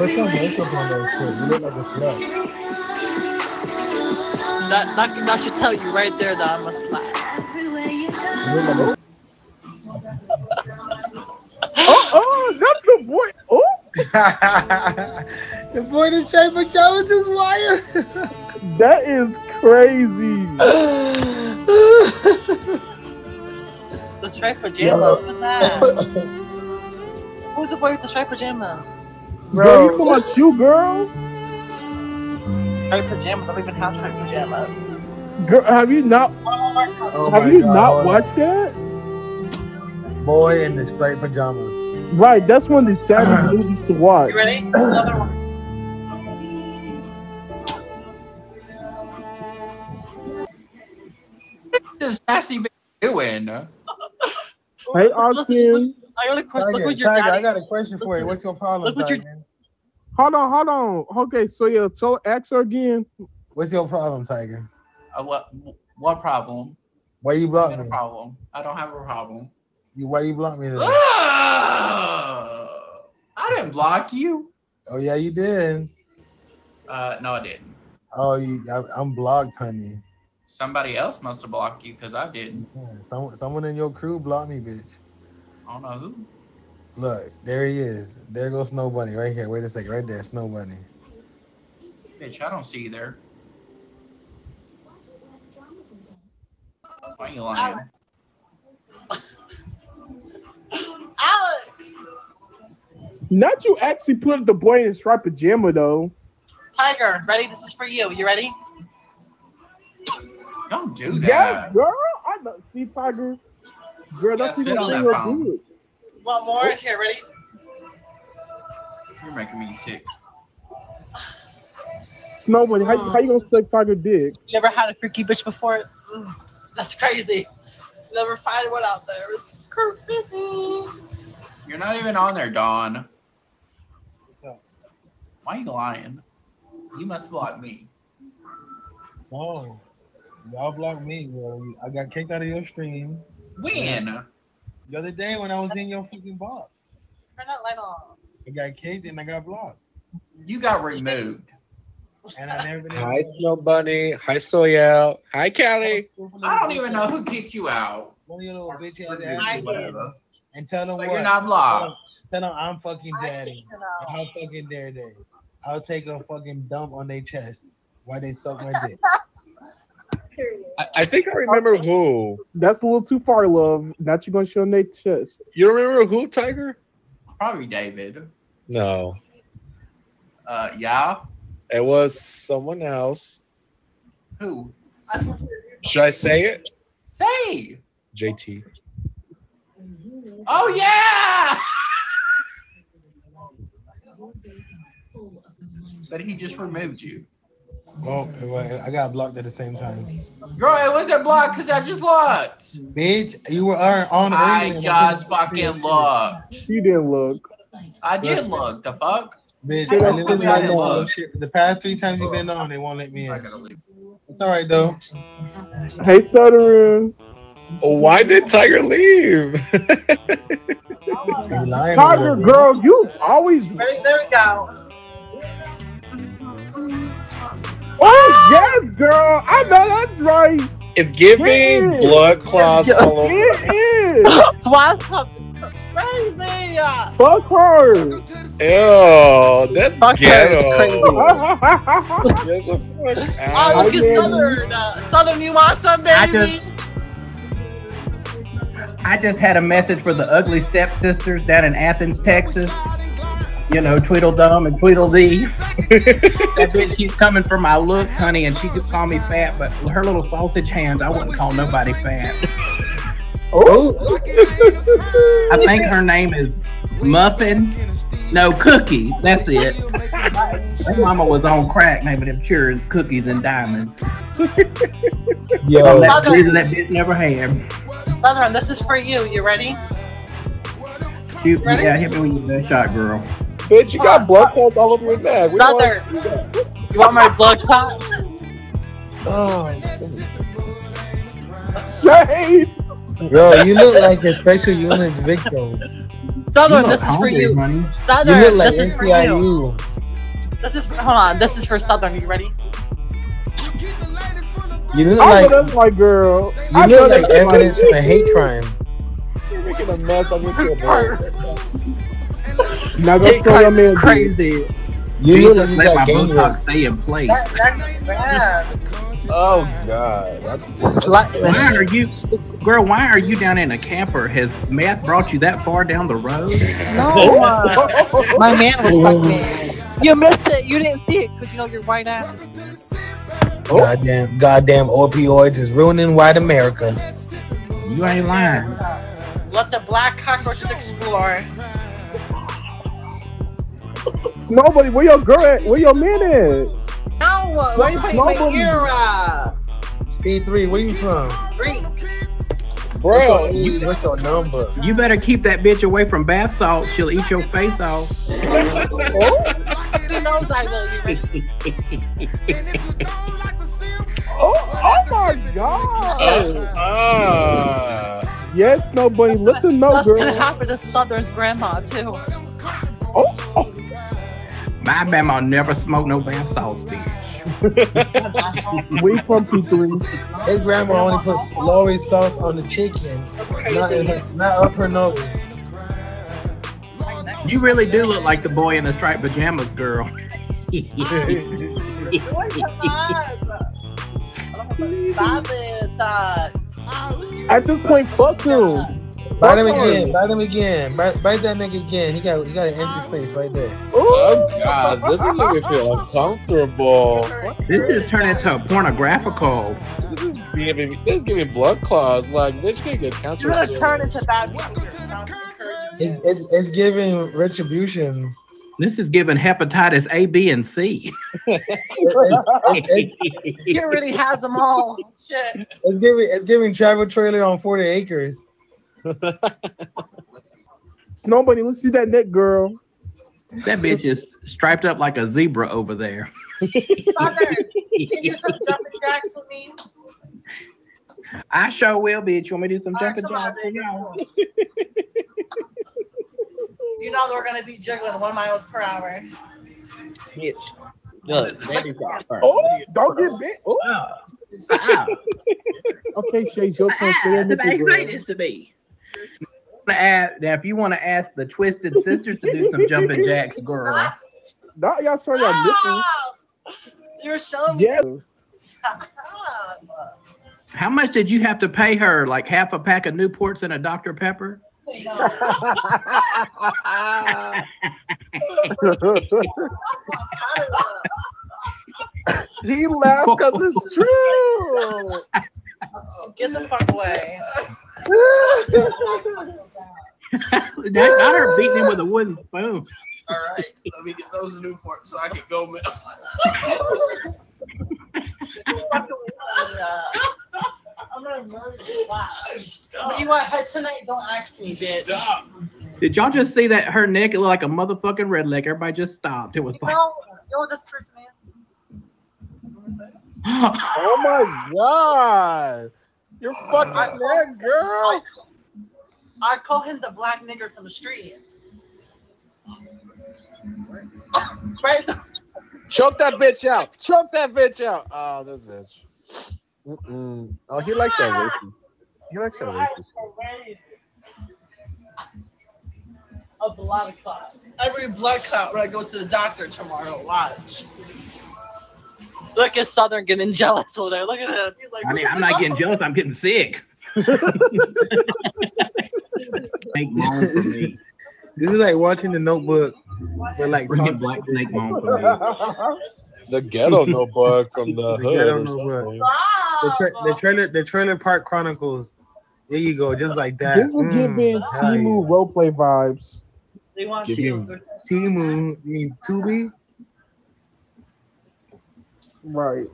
Put some makeup on that shit. You look like a slut. That should tell you right there that I'm a slut. Oh, that's the boy. Oh, the boy in the straight pajamas is wild. that is crazy. The striped pajamas. What's that? Who's the boy with the striped pajamas? Bro, you talking about you, girl? Striped pajamas. I don't even have striped pajamas. Girl, have you not? Not watched that? Boy in the straight pajamas. Right, that's one of the saddest movies to watch. You ready? Another one. What is nasty bitch doing? Hey, Austin. Tiger, I got a question for you. What's your problem, Tiger? Hold on. Okay, so yeah, ask her again. What's your problem, Tiger? What problem? Why you block me? Problem. I don't have a problem. Why you block me? I didn't block you. Oh yeah, you did. No, I didn't. Oh, I'm blocked, honey. Somebody else must have blocked you because I didn't. Yeah, someone in your crew blocked me, bitch. I don't know who. Look, there he is. There goes Snow Bunny right here. Wait a second, right there, Snow Bunny. Bitch, I don't see you there. Why are you lying? Alex! Not you actually put the boy in his striped pajama though. Tiger, ready? This is for you. You ready? Don't do that. Yeah, girl. I know. See, Tiger. Girl, that's even good. Want more? Here, ready? You're making me sick. No, but how you gonna suck Tiger dick? You ever had a freaky bitch before? That's crazy. Never find one out there. It's crazy. You're not even on there, Dawn. Why are you lying? You must block me. No. Y'all blocked me, bro. I got kicked out of your stream. When? The other day when I was in your fucking box. Turn that light on. I got kicked and I got blocked. You got removed. And I never been Hi, Snow Bunny. Hi, Soyel. Hi, Callie. I don't even know who kicked you out. One of your little bitch ass Whatever. And tell them But what. you're not blocked. Tell them I'm fucking daddy. How fucking dare they? I'll take a fucking dump on their chest while they suck my dick. I think I remember who. That's a little too far, love. Not you gonna show their chest. You remember who, Tiger? Probably David. No. Yeah. It was someone else. Who? Should I say it? Say. JT. Oh yeah. But he just removed you. Well, I got blocked at the same time. Girl, it wasn't blocked because I just looked. Bitch, you were on. I just fucking looked. You didn't look. I did look. The fuck? Bitch, I didn't look. The past 3 times you've been on, they won't let me in. It's all right though. Hey, Sodaroon. Why did Tiger leave? Tiger, girl, you always. There we go. Oh yes, girl. I know that's right. It's giving blood clots all over. It is. Blood clots is crazy. Fuck her. Ew, that's Fuck her ghetto. is crazy. Get the fuck out. Oh, look at Southern. Southern, you want some, baby? I just had a message for the ugly stepsisters down in Athens, Texas. You know, Tweedledum and Tweedledee. That bitch keeps coming for my looks, honey, and she could call me fat, but her little sausage hands, I wouldn't call nobody fat. Oh. I think her name is Muffin. No, Cookie. That's it. That mama was on crack naming them children's cookies and diamonds. Yo. That's the reason that bitch never had. Southern, this is for you. You ready? Shoot, yeah, hit me with that shot, girl. Bitch, you got blood clots all over your neck. Southern, you want my blood clots? Oh, Shade. bro, you look like a special units victim. Southern, this is for you. Honey. Southern, You look like this is for you. NCIU. Hold on. This is for Southern. You ready? You look I like know that's my girl. you look like evidence from a hate crime. You're making a mess on your kid, bro. Now go throw your man. Crazy. You look like Jesus, you let got my gang Botox raped. stay in place. That's bad. Oh god. Slut in the Why are shit. you, girl? Why are you down in a camper? Has meth brought you that far down the road? No, my man was fucking. You missed it. You didn't see it because you know you're white ass. Goddamn opioids is ruining white America. You ain't lying. Let the black cockroaches explore. Nobody. Where your girl at? Where your man at? No, why are you putting my Nobody. ear up? P3, where you from? Freak. Bro, What's your number? You better keep that bitch away from bath salts. She'll eat your face off. He knows I will. Oh my God! Yes, nobody. Let them know, That's girl. gonna happen to Southern's grandma too. Oh. My mama never smoked no bath salts, bitch. We from P3. His grandma only puts Lori's sauce on the chicken, not up her nose. You really do look like the boy in the striped pajamas, girl. Stop it, Todd. At this point, fuck him. Bite him again. Bite that nigga again. He got an empty space right there. oh god, this is making me feel uncomfortable. This is turning into a pornographical. This is giving blood clots. Like, bitch can get cancer. You're gonna turn into bad behavior. It's giving retribution. This is giving hepatitis A, B, and C. He already has them all. Shit. It's giving travel trailer on 40 acres. Nobody. Let's see that neck, girl. That bitch is striped up like a zebra over there. Father, can you do some jumping jacks with me? I sure will, bitch. You want me to do some jumping Come on, jacks? baby. You know we're gonna be juggling 1 miles per hour. Bitch. Look, baby's got first. Oh, don't get bit. Oh. Wow. Okay, Shay, your turn. Say that Somebody nigga, say girl. this to me. Now, if you want to ask the Twisted Sisters to do some jumping jacks, girl. Nah, y'all saw y'all nipples. Stop! You're showing me. Yeah. Stop. How much did you have to pay her? Like half a pack of Newports and a Dr. Pepper? He laughed because it's true. Get the fuck away. That's not her beating him with a wooden spoon. All right, let me get those Newport so I can go milk. I'm gonna murder you. Wow. You want head tonight? Don't ask me, bitch. Stop. Did y'all just see that her neck looked like a motherfucking red leg? Everybody just stopped. It was like, You know what this person is? Oh my god. You're fucking that girl. I call him the black nigger from the street. Right? Choke that bitch out. Choke that bitch out. Oh, this bitch. Oh, he likes that racist. He likes that racist. A blood clot. Every blood clot when I go to the doctor tomorrow. Watch. Look at Southern getting jealous over there. Look at him. He's like, I mean, I'm not getting jealous. I'm getting sick. Snake moan for me. This is like watching The Notebook, but like Freaking black snake moan for me. The ghetto notebook from the hood. Ghetto or Notebook. something. The Trailer Park Chronicles. There you go, just like that. This is giving Timu roleplay vibes. They want Give you. him- Timu, you mean Tubi? Right.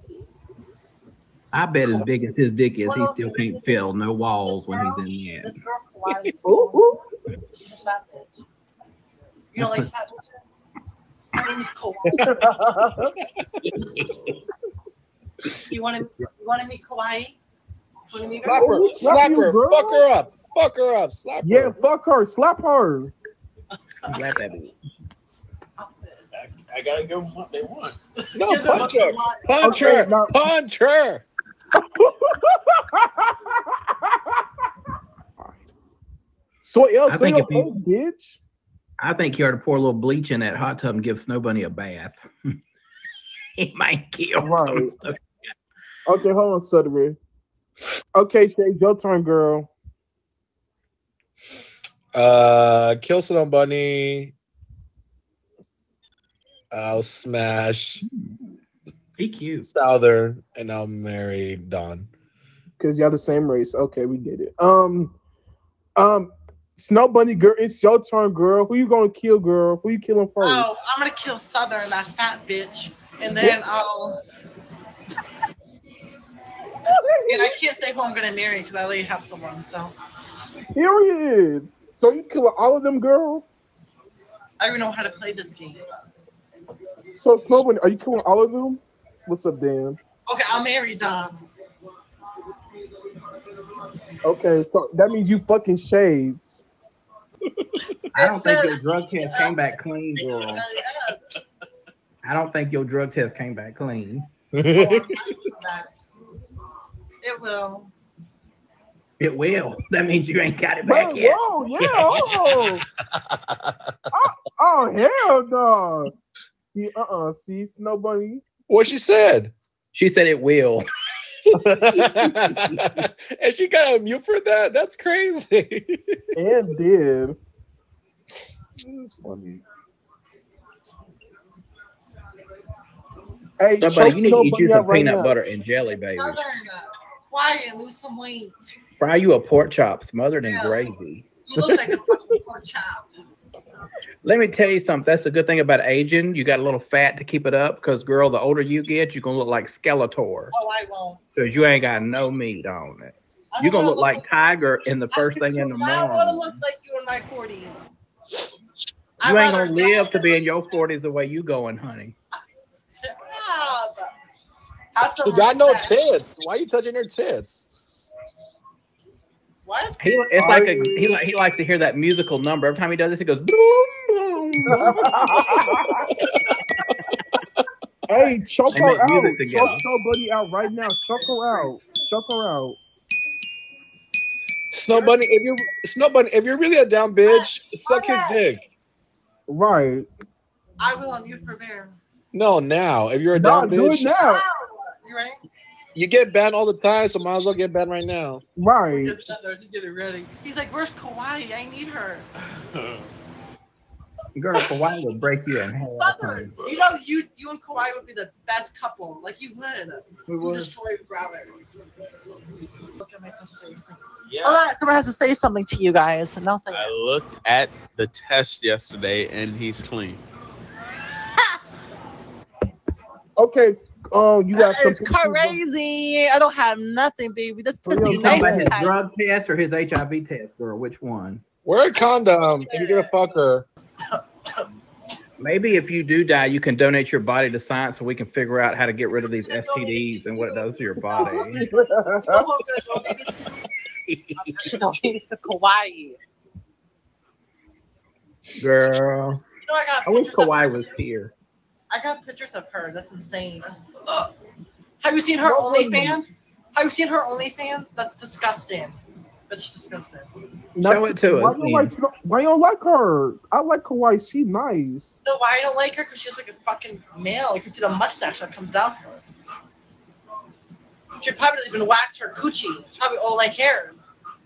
I bet as big as his dick is, he still can't fill no walls when he's in the ass. This girl, why is Ooh. she's a fat bitch. You don't like fat bitches? Her name is Kawhi. You want to meet Kawhi? You want to meet Slap her? her. Slap Slap you, her. girl. Fuck her up. Fuck her up. Slap Yeah, her. fuck her. Slap her. Slap that bitch. I gotta give them what they want. No, Give them punch what they her. want. Punch Okay, her. now- Punch her. Soy else, I think if you- bitch. I think you ought to pour a little bleach in that hot tub and give Snow Bunny a bath. He might kill Right. some stuff. Okay, hold on, Sudbury. Okay, Shay, your turn, girl. Kill Snow Bunny. I'll smash He cute. Southern, and I'll marry Don. Because y'all the same race. Okay, we get it. Snow Bunny, girl, it's your turn, girl. Who you gonna kill, girl? Who you killing first? Oh, I'm gonna kill Southern, that fat bitch, and then I'll. And I can't say who I'm gonna marry because I already have someone. So Period. So you killing all of them, girl? I don't even know how to play this game. So Snow Bunny, are you killing all of them? What's up, Dan? Okay, I'll marry Don. Okay, so that means you fucking shades. I don't think your drug test came back clean, girl. I don't think your drug test came back clean. It will. It will. That means you ain't got it back Whoa, yet. whoa, yeah, oh hell no. See, Snow Bunny. What she said? She said it will. And she got a mute for that? That's crazy. And did. That's funny. Hey, Somebody, choke you need to Snow eat you Bunny some out right peanut now. butter and jelly, baby. Southern, quiet, lose some weight. Fry you a pork chop smothered in Yeah. gravy. You look like a fucking pork chop. Let me tell you something. That's a good thing about aging. You got a little fat to keep it up because, girl, the older you get, you're going to look like Skeletor Oh, I won't. because you ain't got no meat on it. I You're don't going to look wanna like Tiger in the first I thing in the do not want to look morning. like you in my 40s. You ain't going to live to be in your 40s the way you going, honey. Stop. Have some She got no respect. tits. Why are you touching her tits? What? It's like he likes to hear that musical number. Every time he does this, he goes, boom, boom, boom. Hey, choke They her make out. music together. Choke Snow Bunny out right now. Choke her out. Choke her out. Snow Bunny, if you're really a dumb bitch, suck his dick. Right. I will on you for bear. No, now. If you're a No, dumb do it bitch, now. You right? you get banned all the time, so might as well get banned right now. Right. Just another, you get it ready. He's like, "Where's Kauai? I need her." Girl, Kauai will break you in half. Southern, you know, you and Kauai would be the best couple. Like you would. We You would. destroy Broward. Look at my touch. Yeah. All right, someone has to say something to you guys, and I'll say I it. looked at the test yesterday, and he's clean. Okay. You got That is some crazy. I don't have nothing, baby. This So pussy you're Talking nice about and his tight. drug test or his HIV test, girl? Which one? Wear a condom if you're gonna fuck her. Maybe if you do die, you can donate your body to science so we can figure out how to get rid of these STDs and what it does to your body. You know who I'm gonna donate it to? I'm gonna donate it to Kauai. Girl, You know, I got I wish pictures of Kauai her, was too. here. I got pictures of her. That's insane. Ugh. Have you seen her OnlyFans? Have you seen her OnlyFans? That's disgusting. That's disgusting. Show it to us. Why you don't like her? I like Kauai. She nice. You know why I don't like her? Because she's like a fucking male. You can see the mustache that comes down her. She probably doesn't even wax her coochie. It's probably all like hairs.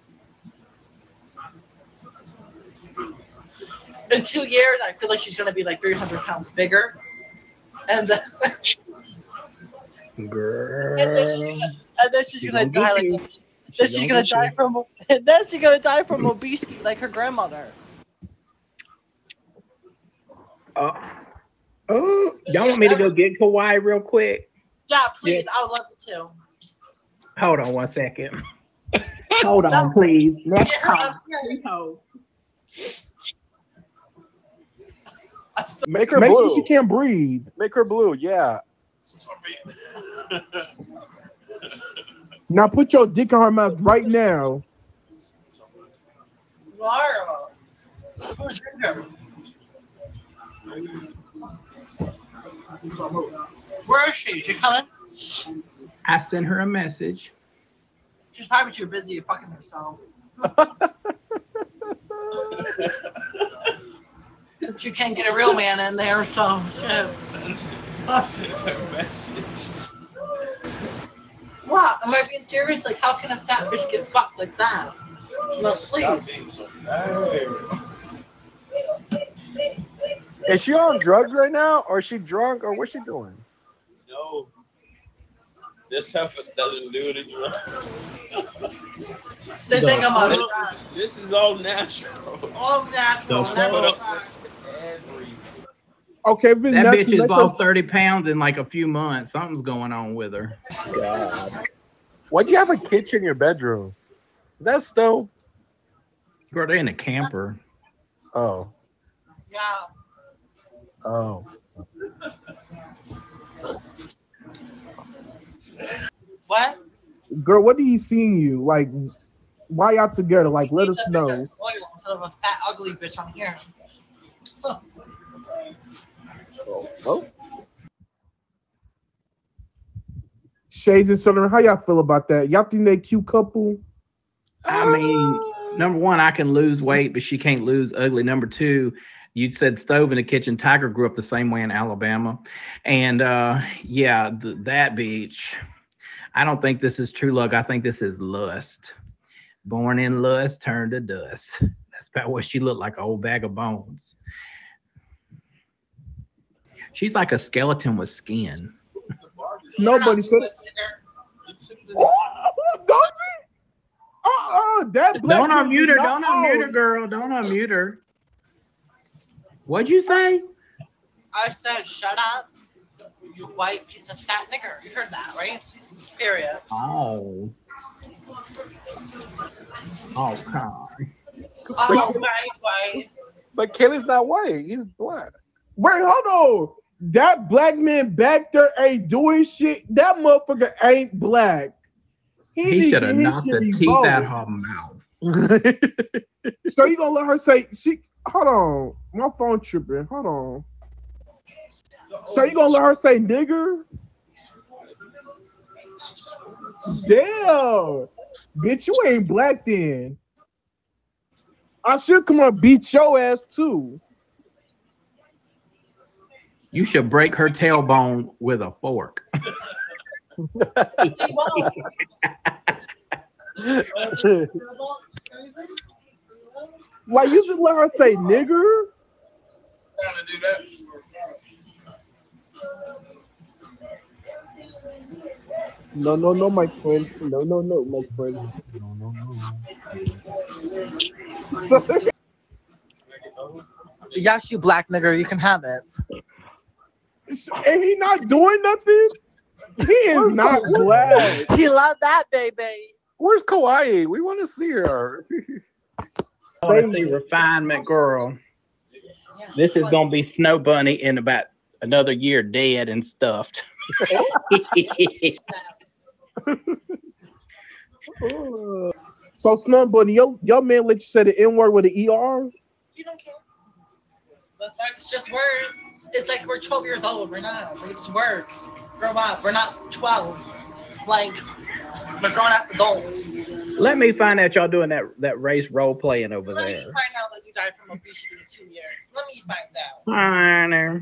In 2 years, I feel like she's gonna be like 300 pounds bigger. And then, Girl. and then she's gonna die like. you. Then she's gonna die from. And then she's gonna die from obesity like her grandmother. Oh, y'all want me to go get Kauai real quick? Yeah, please. I would love it too. Hold on 1 second. Hold on, please. Next Get her call. up here. Make her Make blue. sure she can't breathe. Make her blue, yeah. Now put your dick in her mouth right now. Laura. Who's in her? Where is she? She coming? I sent her a message. She's probably too busy fucking herself. She can't get a real man in there, so shit. I sent her a message. What? Am I being serious? Like, how can a fat bitch get fucked like that? No, Stop please. being so bad. Is she on drugs right now, or is she drunk, or what's she doing? No. This heifer doesn't do it anymore. They think I'm on drugs. This is all natural. All natural. Never Okay, if it's That nothing, bitch has let lost us- 30 pounds in like a few months. Something's going on with her. God. Why'd you have a kitchen in your bedroom? Is that stove? Girl, they're in a camper. Oh. Yeah. Oh. What? Girl, what did he seeing you? Like, why y'all together? Like, let us know. Instead of a fat, ugly bitch on here. Huh. Oh. Shades and Southern, how y'all feel about that? Y'all think they cute couple? I mean, number one, I can lose weight, but she can't lose ugly. Number two, you said stove in the kitchen. Tiger grew up the same way in Alabama. And yeah, that bitch, I don't think this is true love. I think this is lust. Born in lust, turned to dust. That's about what she looked like, an old bag of bones. She's like a skeleton with skin. Nobody said. That black Don't bitch unmute her. is not Don't unmute her, old. girl. Don't unmute her. What'd you say? I said, shut up, you white piece of fat nigger. You heard that, right? Period. Oh. Oh, God. Oh, white. But Kelly's not white. He's black. Wait, hold on. That black man back there ain't doing shit. That motherfucker ain't black. He should have knocked the teeth out out. her mouth. So you gonna let her say she? Hold on, my phone tripping. Hold on. So you gonna let her say nigger? Damn, bitch, you ain't black then. I should come on beat your ass too. You should break her tailbone with a fork. Why you should let her say nigger? Trying to do that. No, my friend. No, my friend. Yes, you black nigger, you can have it. And he not doing nothing? He is not black. He loved that, baby. Where's Kauai? We want to see her. I want to see refinement, girl. This is gonna be Snow Bunny in about another year, dead and stuffed. So Snow Bunny, your man let you say the N word with the ER? You don't care. The fuck, it's just words. It's like we're 12 years old. We're not. It's words. Grow up. We're not 12. Like, we're grown ass adults. Let me find out y'all doing that race role playing over Let me there. find out that you died from obesity in 2 years. Let me find out. I know.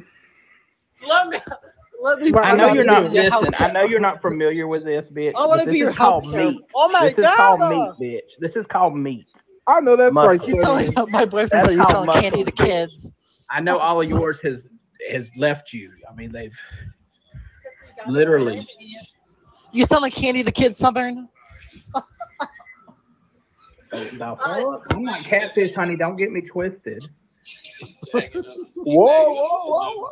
Let me I know you're not your listening. I healthcare. know you're not familiar with this, bitch. I want to but be this your is called healthcare. meat. Oh my This is god. called meat, bitch. This is called meat. I know that's Muscle. right. He's telling Sonny. my boyfriend That's said he's called selling muscle. candy to kids. I know all of yours has left you. I mean, they've literally. You selling candy to kids, Southern? The fuck? I'm not catfish, honey. Don't get me twisted. Whoa.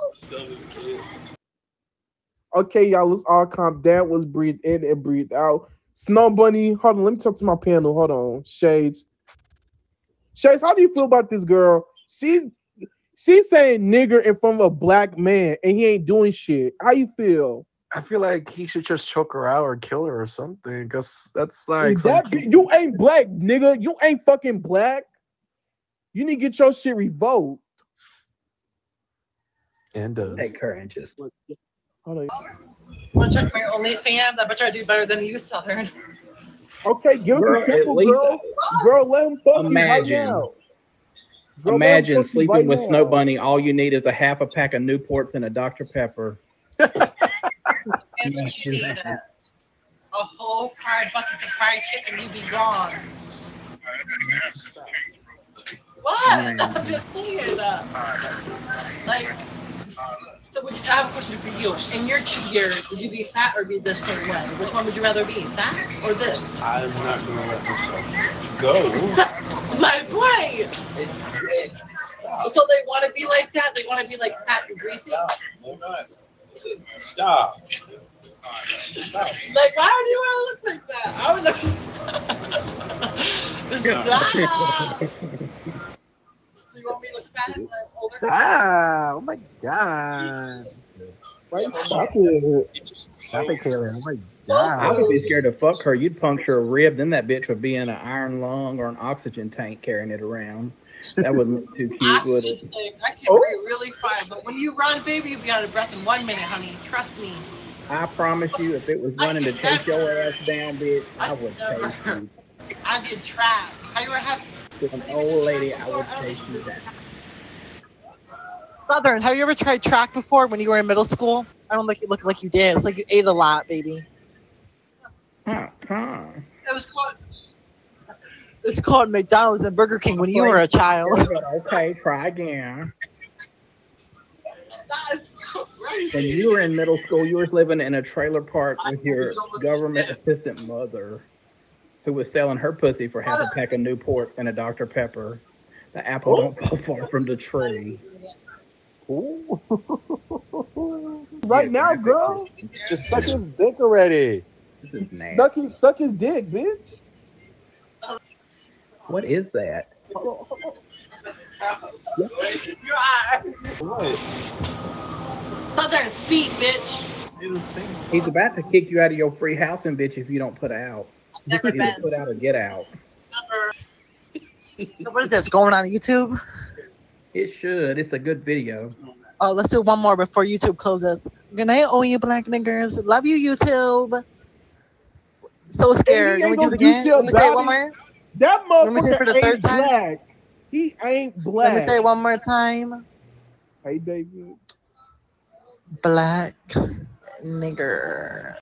Okay, y'all, let's all calm down. Let's breathe in and breathe out. Snow Bunny, hold on. Let me talk to my panel. Hold on. Shades, how do you feel about this girl? She's saying nigger in front of a black man and he ain't doing shit. How you feel? I feel like he should just choke her out or kill her or something. Because that's like You ain't black, nigga. You ain't fucking black. You need to get your shit revoked. And does. Take her and just Hold on. Want to check my OnlyFans? I bet I do better than you, Southern. Okay, give us Girl, a simple, at least- girl. Girl, let him fuck you right Imagine. now. Girl, let him imagine fuck you sleeping right with now. Snow Bunny. All you need is a half a pack of Newports and a Dr. Pepper. And what you need, a whole fried buckets of fried chicken, you be gone. What? I'm just saying. Like, so would you, I have a question for you. In your 2 years, would you be fat or be this certain way? Which one would you rather be, fat or this? I'm not gonna let myself go. My point. Stop. So they want to be like that? They want to be like fat and greasy? They're not. Stop. Like, why do you want to look like that? I would look. Stop. So you want me to look fat and older? Ah, oh my god. Right? Stop it. Stop it, Kaylin. Oh my I god. would be scared to fuck her. You'd puncture a rib, then that bitch would be in an iron lung or an oxygen tank carrying it around. That wouldn't look too cute, would it? I can breathe really fine, but when you run, baby, you'll be out of breath in 1 minute, honey. Trust me. I promise you, if it was running to take your ass down, bitch, I would chase you. I did track. How you ever have With an old lady, I would chase you down. Southern? Have you ever tried track before when you were in middle school? I don't think you look like you did. It's like you ate a lot, baby. It was called. It's called McDonald's and Burger King when you were a child. Okay, try again. That's crazy. When you were in middle school, you were living in a trailer park with your government assistant mother, who was selling her pussy for half a pack of Newports and a Dr. Pepper. The apple don't fall far from the tree. Ooh. Right now, girl. Just suck his dick already. This is nasty. Suck his dick, bitch. What is that? Your eye. What? Southern, speak, bitch. He's about to kick you out of your free housing, bitch, if you don't put out. Never Either been. put out or get out. So what is this going on YouTube? It should. It's a good video. Oh, let's do one more before YouTube closes. Good night, all you black niggers. Love you, YouTube. So scared. He Can ain't we do it gonna do again? shit Let me say it about one it. more. That Let me say it motherfucker for the ain't third time. black. He ain't black. Let me say it one more time. Hey, David. Black nigger.